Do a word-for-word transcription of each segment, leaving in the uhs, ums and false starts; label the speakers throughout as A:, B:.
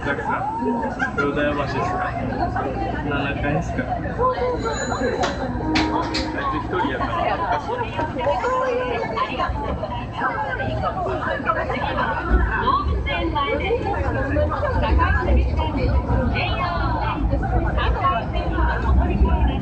A: ザクさん、京田橋ですか。ななかいですか。あいつ一人やからおかしい。
B: 動物園前です。高橋美さん、ジェイアールさんかいせんにお乗り換えです。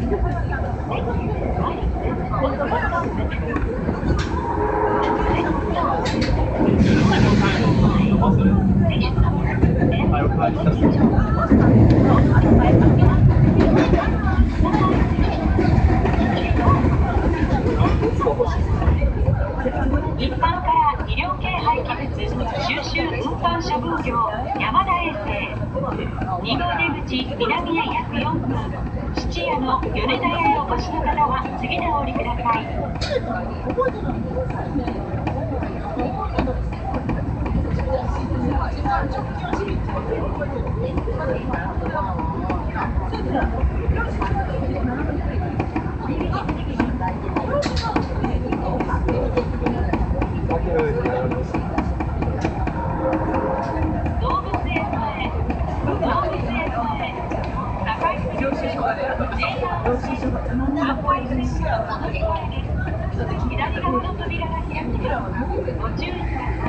B: 一般から医療系廃棄物収集運搬処分業山田衛生に号出口南へ約よんぷん質屋の米田屋へお越しの方は次でお降りください。左側の扉が開きます。ご注意ください。